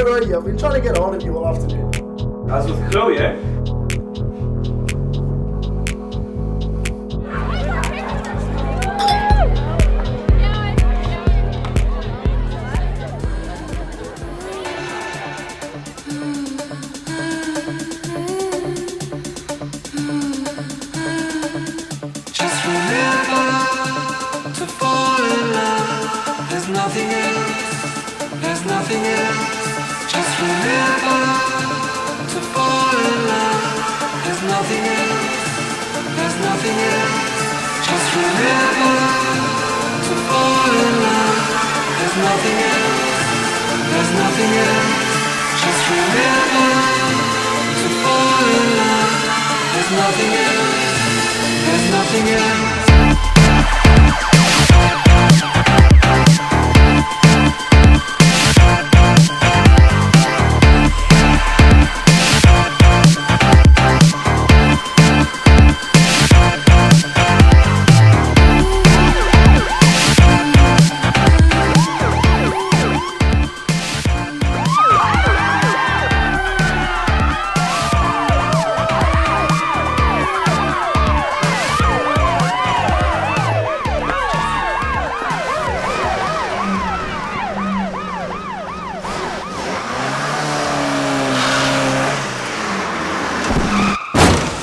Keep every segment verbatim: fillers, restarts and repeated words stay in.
are you? I've been trying to get hold of you all afternoon. That's with Chloe, eh? Just remember to fall in love. There's nothing else. There's nothing else. Just remember to fall in love. There's nothing else. There's nothing else. Just remember to fall in love. There's nothing else. There's nothing else. Just remember to fall in love. There's nothing else. There's nothing else.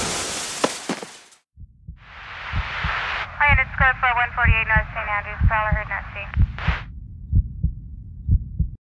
one forty-eight North Saint Andrews, Prowler